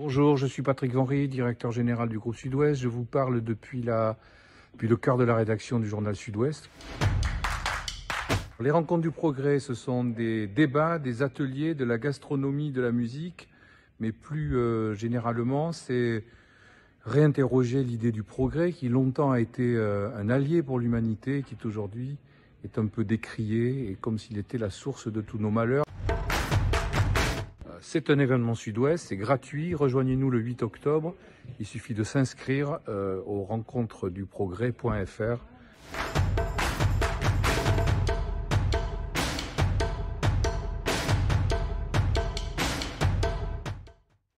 Bonjour, je suis Patrick Venry, directeur général du groupe Sud-Ouest. Je vous parle depuis le cœur de la rédaction du journal Sud-Ouest. Les rencontres du progrès, ce sont des débats, des ateliers, de la gastronomie, de la musique, mais plus généralement, c'est réinterroger l'idée du progrès qui longtemps a été un allié pour l'humanité, qui aujourd'hui est un peu décrié et comme s'il était la source de tous nos malheurs. C'est un événement Sud-Ouest, c'est gratuit, rejoignez-nous le 8 octobre, il suffit de s'inscrire aux rencontres du progrès.fr.